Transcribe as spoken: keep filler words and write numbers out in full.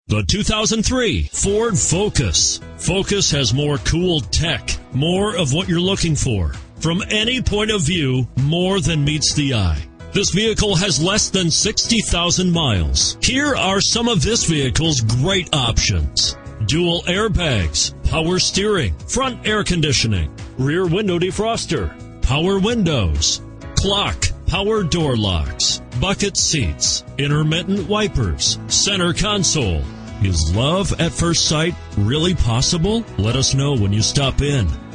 The two thousand three Ford Focus. Focus has more cool tech, more of what you're looking for. From any point of view, more than meets the eye. This vehicle has less than sixty thousand miles. Here are some of this vehicle's great options: dual airbags, power steering, front air conditioning, rear window defroster, power windows, clock, power door locks, bucket seats, intermittent wipers, center console. Is love at first sight really possible? Let us know when you stop in.